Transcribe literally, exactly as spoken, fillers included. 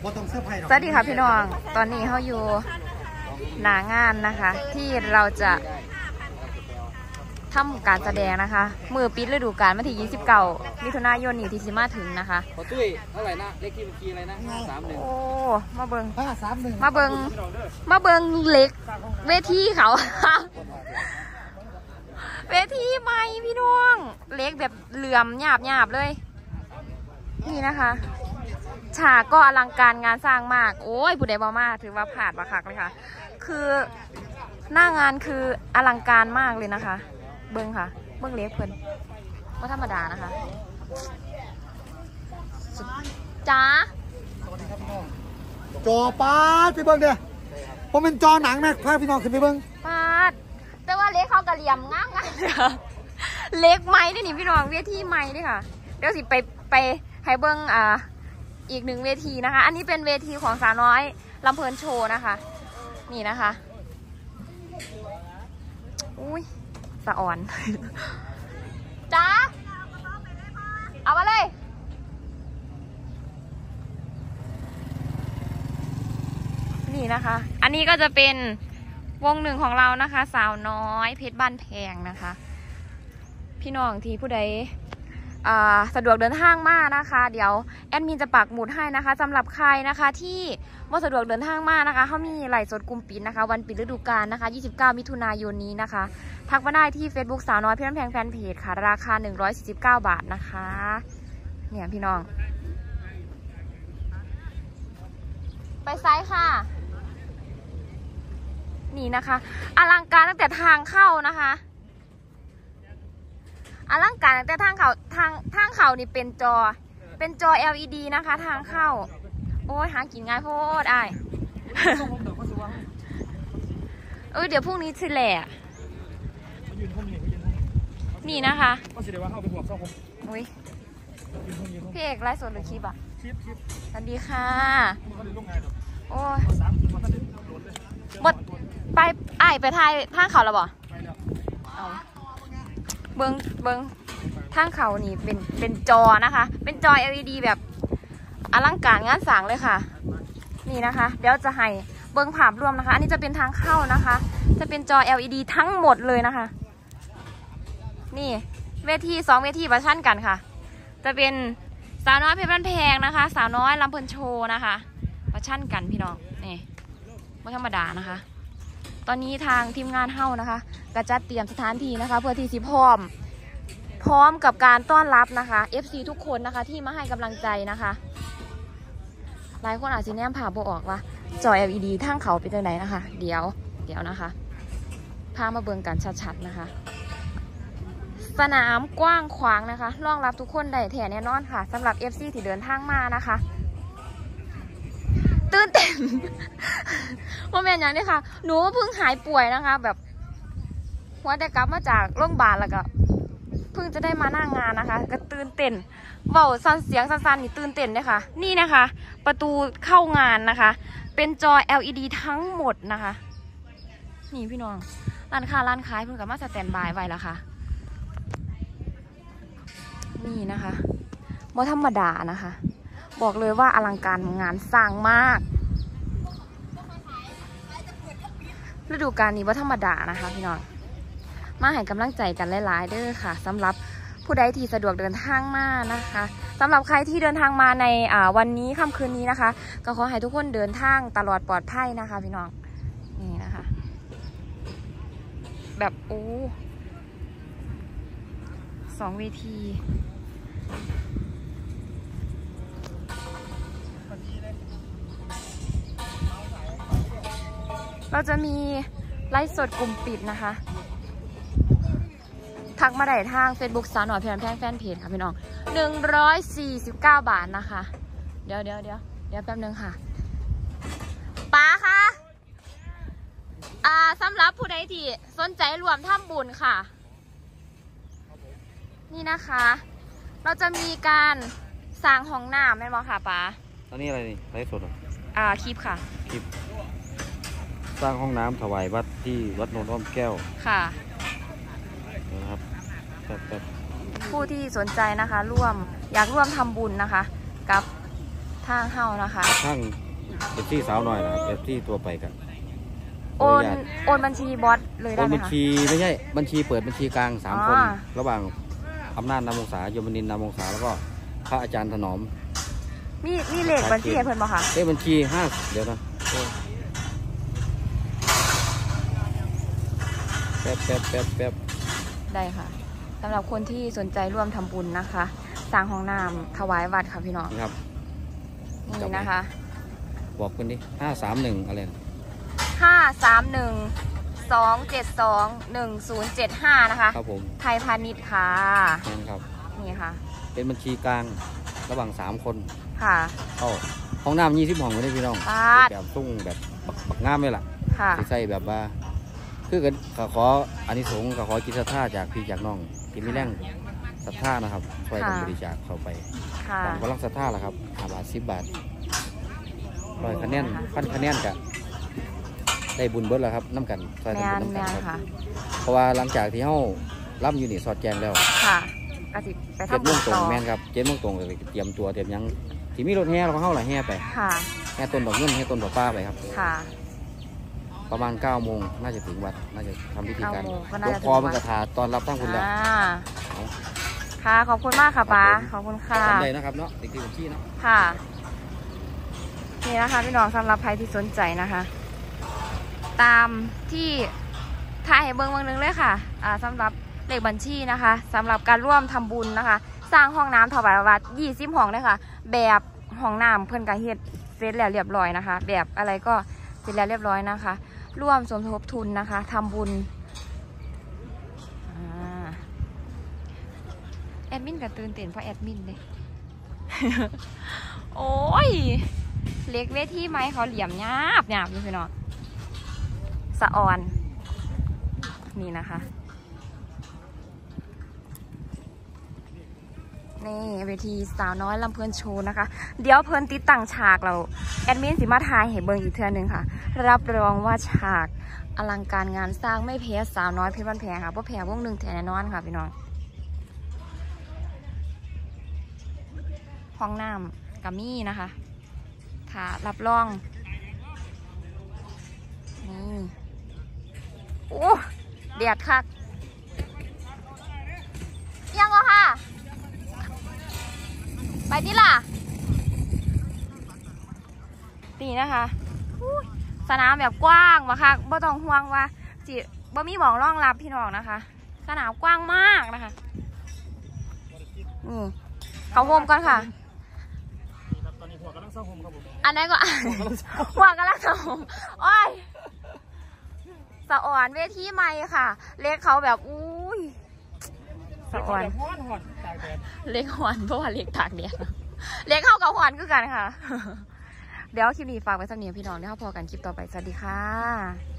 สวัสดีค่ะพี่น้องตอนนี้เขาอยู่หนางานนะคะที่เราจะทำการแสดงนะคะมือปิดฤดูกาลวันที่ยี่สิบเก้ามิถุนายนนี้ที่สิมาถึงนะคะขอตุ้ยเท่าไหร่นะเลขที่เมื่อกี้อะไรนะห้าสามหนึ่งโอ้มาเบิงห้าสามหนึ่งมาเบิงมาเบิงเล็กเวทีเขาเวทีใหม่พี่น้องเล็กแบบเหลื่อมหยาบหยาบเลยนี่นะคะฉากก็อลังการงานสร้างมากโอ้ยผู้ใดบอกมากถือว่าผ่านมาคักเลยค่ะคือหน้างานคืออลังการมากเลยนะคะเบิ้งค่ะเบิ้งเล็กเพิ่นว่าธรรมดานะคะจ้าจอป้าพี่เบิ้งเดียวผมเป็นจอหนังนะพาพี่น้องขึ้นไปเบิ้งป้าแต่ว่าเล็กเขากระเหลี่ยมง่ายๆเล็กไม้ด้วยนี่พี่น้องเวทีไม้ด้วยค่ะเดี๋ยวสิไปไปให้เบิ้งอ่าอีกหนึ่งเวทีนะคะอันนี้เป็นเวทีของสาวน้อยลำเพลินโชว์นะคะนี่นะคะอุ้ยสะอ่อนจ้าเอามาเลยนี่นะคะอันนี้ก็จะเป็นวงหนึ่งของเรานะคะสาวน้อยเพชรบ้านแพงนะคะพี่น้องที่ผู้ใดสะดวกเดินทางมากนะคะเดี๋ยวแอดมินจะปักหมุดให้นะคะสำหรับใครนะคะที่ว่าสะดวกเดินทางมากนะคะเขามีไลฟ์สดกลุ่มปิดนะคะวันปิดฤดูกาลนะคะยี่สิบเก้ามิถุนายนนี้นะคะทักมาได้ที่ Facebook สาวน้อยเพชรบ้านแพงแฟนเพจค่ะราคาหนึ่งร้อยสี่สิบเก้าบาทนะคะเนี่ยพี่น้องไปซ้ายค่ะนี่นะคะอลังการตั้งแต่ทางเข้านะคะอลังการตั้งแต่ทางเขาทางทางเขานี่เป็นจอเป็นจอ แอล อี ดี นะคะทางเข้าโอ้ยหากินง่ายโพดอ้ายเออเดี๋ยวพรุ่งนี้สิแหละนี่นะคะอุ้ยพี่เอกไลฟ์สดหรือคลิปอ่ะสวัสดีค่ะโอ้ยบดไปไอ้ไปทายทางเขาแล้วบ่เอาเบิ้งเบิ้งทางเขานี่เป็นเป็นจอนะคะเป็นจอ แอล อี ดี แบบอลังการงานสร้างเลยค่ะนี่นะคะเดี๋ยวจะให้เบิ้งภาพรวมนะคะอันนี้จะเป็นทางเข้านะคะจะเป็นจอ แอล อี ดี ทั้งหมดเลยนะคะนี่เวทีสองเวทีประชันกันค่ะจะเป็นสาวน้อยเพชรบ้านแพงนะคะสาวน้อยลำเพลินโชว์นะคะประชันกันพี่น้องนี่ไม่ธรรมดานะคะตอนนี้ทางทีมงานเฮ้านะคะก็จัดเตรียมสถานที่นะคะเพื่อที่สิพร้อมพร้อมกับการต้อนรับนะคะ เอฟ ซี ทุกคนนะคะที่มาให้กำลังใจนะคะหลายคนอาจจะแนมผ่าโบออกว่าจอ แอล อี ดี ทั้งเขาเป็นจังไหนนะคะเดี๋ยวเดี๋ยวนะคะพามาเบิ่งกันชัดๆนะคะสนามกว้างขวางนะคะรองรับทุกคนได้แถแน่นอนค่ะสำหรับ เอฟ ซี ที่เดินทางมานะคะตื่นเต้นว่าแม่ยังนี่ค่ะหนูเพิ่งหายป่วยนะคะแบบหัวแต่กลับมาจากโรงพยาบาลแล้วก็เพิ่งจะได้มาหน้างานนะคะก็ตื่นเต้นเบาสั่นเสียงสั่นๆนี่ตื่นเต้นเลยค่ะนี่นะคะประตูเข้างานนะคะเป็นจอ แอล อี ดี ทั้งหมดนะคะนี่พี่น้องร้านค้าร้านขายเพิ่งกลับมาสแตนบายไว้แล้วค่ะนี่นะคะบ่ธรรมดานะคะบอกเลยว่าอลังการงานสร้างมากฤดูกาลนี้ว่าธรรมดานะคะพี่น้องมาให้กำลังใจกันหลายๆเด้อค่ะสำหรับผู้ใดที่สะดวกเดินทางมานะคะสำหรับใครที่เดินทางมาในวันนี้ค่ำคืนนี้นะคะก็ขอให้ทุกคนเดินทางตลอดปลอดภัยนะคะพี่น้องนี่นะคะแบบโอ้สองเวทีเราจะมีไลฟ์สดกลุ่มปิดนะคะทักมาได้ทาง Facebook สาวหน่อยเพจแพงแฟนเพจค่ะพี่น้องหนึ่งร้อยสี่สิบเก้าบาทนะคะเดี๋ยวเดี๋ยวเดี๋ยวเดี๋ยวแป๊บนึงค่ะป้าคะอ่าสำหรับผู้ใดที่สนใจรวมทำบุญค่ะนี่นะคะเราจะมีการสร้างห้องน้ำแม่นบ่ค่ะป้าตอนนี้อะไรนี่ไลฟ์สดอ่าคลิปค่ะคลิปสร้างห้องน้ำถวายวัดที่วัดโนนอ้อมแก้วค่ะนะครับผู้ที่สนใจนะคะร่วมอยากร่วมทำบุญนะคะกับทางเฮานะคะทั้งเอฟซีสาวหน่อยนะครับเอฟซีตัวไปกันโอนโอนบัญชีบอสเลยโอได้นไหมบัญคะชีไม่ใช่บัญชีเปิดบัญชีกลางสามอ๋อคน ระหว่างอำนาจนามวงศายมนินทร์นามวงศาแล้วก็พระอาจารย์ถนอมมีมีเลขบัญชีให้เพิ่นบ่คะเลขบัญชีห้าเดี๋ยวนะแป๊บแป๊บแป๊บแป๊บได้ค่ะสำหรับคนที่สนใจร่วมทำบุญนะคะสร้างห้องน้ำถวายวัดค่ะพี่น้องนี่ครับนี่นะคะบอกกันดิห้าสามหนึ่งอะไรนะห้าสามหนึ่งสองเจ็ดสองหนึ่งศูนย์เจ็ดห้านะคะครับผมไทยพาณิชย์ค่ะนั่นครับนี่ค่ะเป็นบัญชีกลางระหว่างสามคนค่ะเข้าห้องน้ำยี่สิบห้องเลยพี่น้องปาดแบบตุ้งแบบบักบักงามเลยล่ะค่ะใส่แบบว่าคือกันขอขออานิสงส์ขอกิจศรัทธาจากพี่จากน้องที่มีแรงศรัทธานะครับช่วยกันบริจาคเข้าไปค่ะตามกำลังศรัทธาล่ะครับห้าบาทสิบบาทร้อยคะแนนพันคะแนนกะได้บุญเบิดแล้วครับน้ำกันช่วยแมกันบุนญแมน้ำกันนครับค่ะเพราะว่าหลังจากที่เฮาล่ำอยู่นี่สอดแจงแล้วค่ะกระสิบไปเจ็ดทำโมบุญงตรต่งอแม่นครับเจ็ดโมงตรงเลยเตรียมตัวเตรียมหยังที่มีรถแห่เราก็เข้าหลายแห่ไปค่ะแห่ต้นดอกเงินแห่ต้นดอกป้าไปครับค่ะประมาณเก้าโมงน่าจะถึงวัดน่าจะทำพิธีการเก้าโมงก็หลน่าวงจะพ่อถึงมัวัน ดกระทาตอนรับทั้งคุณแล้วอ่าค่ะ ขอบคุณมากค่ะป้าขอบคุณค่ะจำได้นะครับเนาะติดที่บัญชีเนาะค่ะนี่นะคะพี่น้องสำหรับใครที่สนใจนะคะ ตามที่ถ่ายให้เบิ้งเบิ้งหนึงเลยค่ะอ่าสำหรับเลขบัญชีนะคะสำหรับการร่วมทำบุญนะคะ สร้างห้องน้ำถวายวัดยี่สิบห้องเลยค่ะ แบบห้องน้ำเพื่อนกาเฮ็ดเสร็จแล้วเรียบร้อยนะคะ แบบอะไรก็เสร็จแล้วเรียบร้อยนะคะ ร่วมสมทบทุนนะคะทำบุญอ่าแอดมินก็ตื่นเต้นเพราะแอดมินเลย โอ้ย เล็กเวทีไหมเขาเหลี่ยมหยาบหยาบอยู่พี่น้องสะออน นี่นะคะ นี่เวทีสาวน้อยลำเพลินโชว์นะคะ เดี๋ยวเพลินติดตั้งฉากเราแอดมินสิมาทายให้เบิงอีกเทื่อนึงค่ะ รับรองว่าฉากอลังการงานสร้างไม่แพ้สาวน้อยเพชรบ้านแพงค่ะเพราะแพ้วงหนึ่งแทนแน่นอนค่ะพี่น้อง ห้องน้ำกัมี่นะคะค่ะรับรอง นี่โอ้เดียดคักยังเหรอค่ะ ไปที่ล่ะนี่นะคะสนามแบบกว้างมาค่ะบ่ต้องห่วงว่าจิบ่มีหมองรองรับพี่น้องนะคะ สนามกว้างมากนะคะนี่เขาโฮมกันค่ะอันนั้นก็หัวกำลังสะผมโอ้ยสะอ่อนเวทีใหม่ค่ะ เล็กเขาแบบอุ้ยสะอ่อนเล็กหวานเพราะว่าเล็กตากแดดเล็กเข้ากับหวานคือกันค่ะ เดี๋ยวคลิปนี้ฝากไว้สักนิดพี่น้องเดี๋ยวพอกันคลิปต่อไปสวัสดีค่ะ